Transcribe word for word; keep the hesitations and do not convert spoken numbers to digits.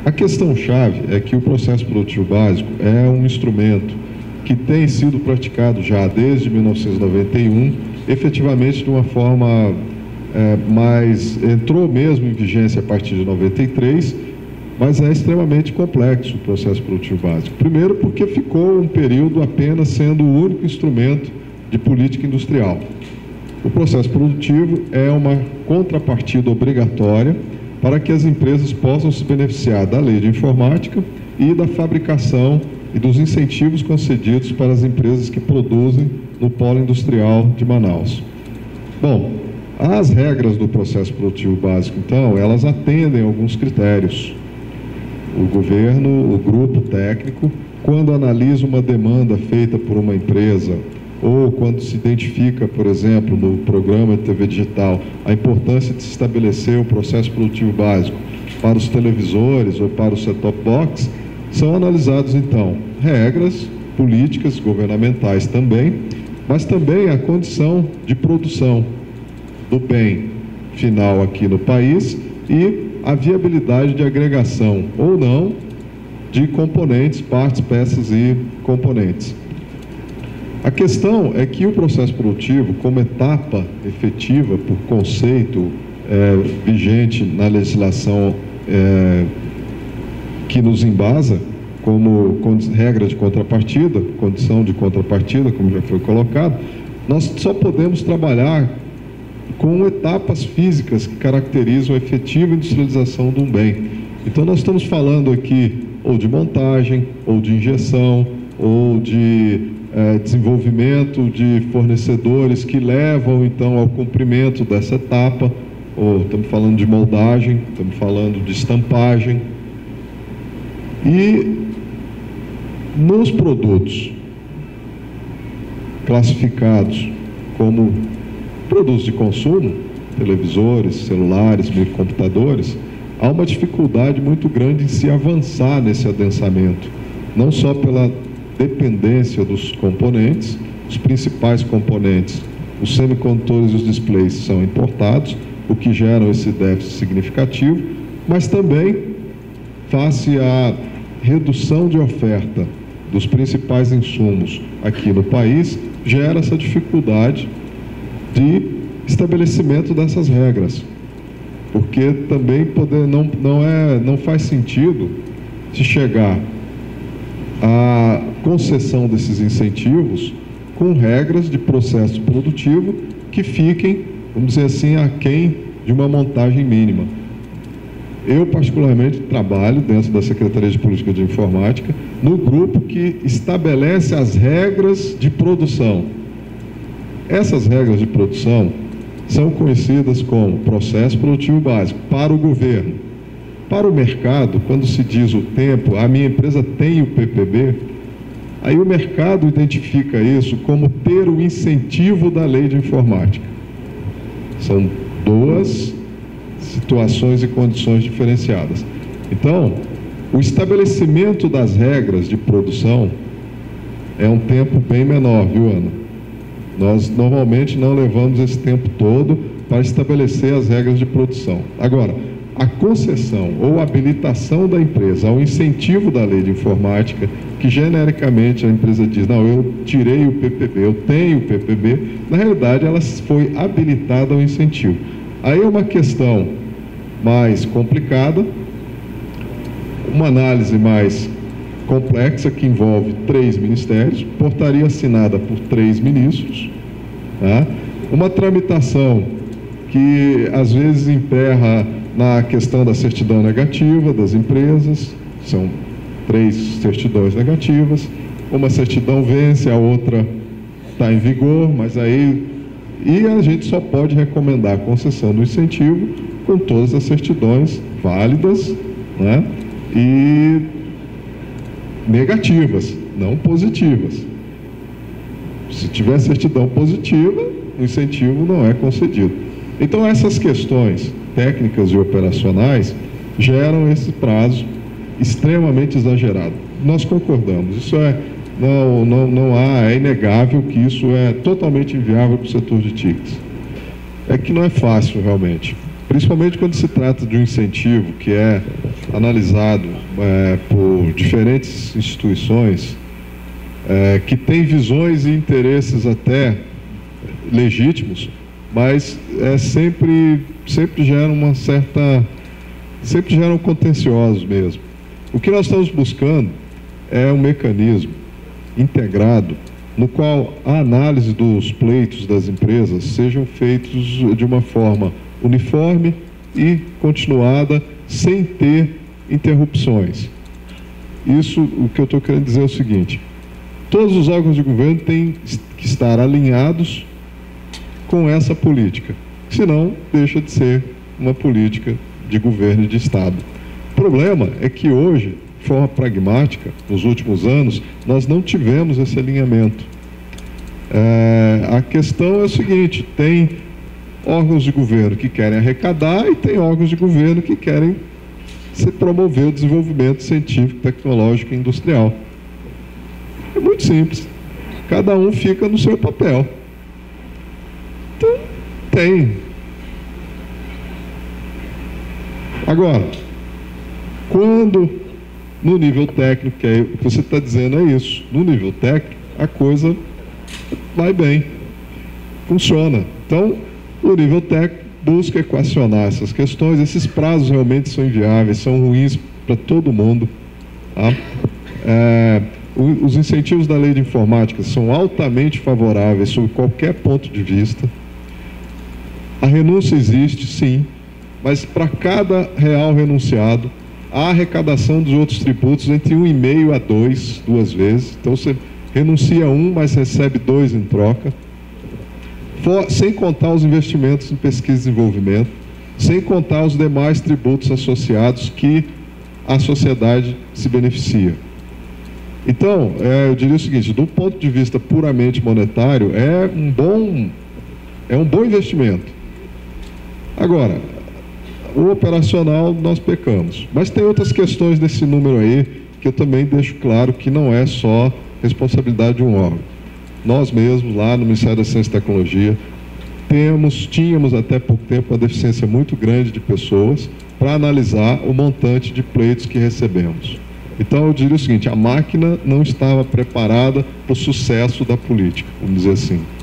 A questão-chave é que o processo produtivo básico é um instrumento que tem sido praticado já desde mil novecentos e noventa e um, efetivamente de uma forma é, mais... entrou mesmo em vigência a partir de noventa e três, mas é extremamente complexo o processo produtivo básico. Primeiro porque ficou um período apenas sendo o único instrumento de política industrial. O processo produtivo é uma contrapartida obrigatória para que as empresas possam se beneficiar da lei de informática e da fabricação e dos incentivos concedidos para as empresas que produzem no polo industrial de Manaus. Bom, as regras do processo produtivo básico, então, elas atendem a alguns critérios. O governo, o grupo técnico, quando analisa uma demanda feita por uma empresa ou quando se identifica, por exemplo, no programa de T V digital, a importância de se estabelecer o processo produtivo básico para os televisores ou para o set-top box, são analisados, então, regras, políticas governamentais também, mas também a condição de produção do bem final aqui no país e a viabilidade de agregação ou não de componentes, partes, peças e componentes. A questão é que o processo produtivo, como etapa efetiva por conceito é, vigente na legislação é, que nos embasa, como regra de contrapartida, condição de contrapartida, como já foi colocado, nós só podemos trabalhar com etapas físicas que caracterizam a efetiva industrialização de um bem. Então, nós estamos falando aqui ou de montagem, ou de injeção, ou de é, desenvolvimento de fornecedores que levam, então, ao cumprimento dessa etapa, ou estamos falando de moldagem, estamos falando de estampagem. E nos produtos classificados como produtos de consumo, televisores, celulares, microcomputadores, há uma dificuldade muito grande em se avançar nesse adensamento, não só pela dependência dos componentes, os principais componentes, os semicondutores e os displays são importados, o que gera esse déficit significativo, mas também face à redução de oferta dos principais insumos aqui no país, gera essa dificuldade de estabelecimento dessas regras, porque também poder, não, não, é, não faz sentido se chegar à concessão desses incentivos com regras de processo produtivo que fiquem, vamos dizer assim, aquém de uma montagem mínima. Eu, particularmente, trabalho dentro da Secretaria de Política de Informática no grupo que estabelece as regras de produção. Essas regras de produção são conhecidas como processo produtivo básico para o governo. Para o mercado, quando se diz o tempo, a minha empresa tem o P P B, aí o mercado identifica isso como ter o incentivo da lei de informática. São duas situações e condições diferenciadas. Então, o estabelecimento das regras de produção é um tempo bem menor, viu, Ana? Nós normalmente não levamos esse tempo todo para estabelecer as regras de produção. Agora, a concessão ou habilitação da empresa ao incentivo da lei de informática, que genericamente a empresa diz, não, eu tirei o P P B, eu tenho o P P B, na realidade ela foi habilitada ao incentivo. Aí é uma questão mais complicada, uma análise mais complexa que envolve três ministérios, portaria assinada por três ministros, tá? Uma tramitação que às vezes emperra na questão da certidão negativa das empresas, são três certidões negativas, uma certidão vence, a outra está em vigor, mas aí... E a gente só pode recomendar a concessão do incentivo com todas as certidões válidas, né, e negativas, não positivas. Se tiver certidão positiva, o incentivo não é concedido. Então, essas questões técnicas e operacionais geram esse prazo extremamente exagerado. Nós concordamos, isso é... Não, não, não há, é inegável que isso é totalmente inviável para o setor de T I Cs. É que não é fácil, realmente. principalmente quando se trata de um incentivo que é analisado é, por diferentes instituições, é, que tem visões e interesses até legítimos, mas é sempre, sempre gera uma certa, sempre geram contenciosos mesmo. O que nós estamos buscando é um mecanismo integrado no qual a análise dos pleitos das empresas sejam feitos de uma forma uniforme e continuada, sem ter interrupções. Isso, o que eu estou querendo dizer é o seguinte: todos os órgãos de governo têm que estar alinhados com essa política, senão deixa de ser uma política de governo e de Estado. O problema é que hoje, de forma pragmática, nos últimos anos, nós não tivemos esse alinhamento. É, a questão é o seguinte: tem órgãos de governo que querem arrecadar e tem órgãos de governo que querem se promover o desenvolvimento científico, tecnológico e industrial. É muito simples. Cada um fica no seu papel. Então, tem. Agora, quando no nível técnico, que é o que você está dizendo é isso, no nível técnico, a coisa vai bem, funciona. Então, o nível técnico busca equacionar essas questões. Esses prazos realmente são inviáveis, são ruins para todo mundo. Tá? É, os incentivos da lei de informática são altamente favoráveis sob qualquer ponto de vista. A renúncia existe, sim, mas para cada real renunciado, há arrecadação dos outros tributos entre um e meio a dois, duas vezes. Então você renuncia a um, mas recebe dois em troca. For, sem contar os investimentos em pesquisa e desenvolvimento, sem contar os demais tributos associados que a sociedade se beneficia. Então, é, eu diria o seguinte: do ponto de vista puramente monetário, é um bom, é um bom investimento. Agora, o operacional nós pecamos. Mas tem outras questões desse número aí que eu também deixo claro que não é só responsabilidade de um órgão. Nós mesmos, lá no Ministério da Ciência e Tecnologia, temos, tínhamos até pouco tempo uma deficiência muito grande de pessoas para analisar o montante de pleitos que recebemos. Então, eu diria o seguinte: a máquina não estava preparada para o sucesso da política, vamos dizer assim.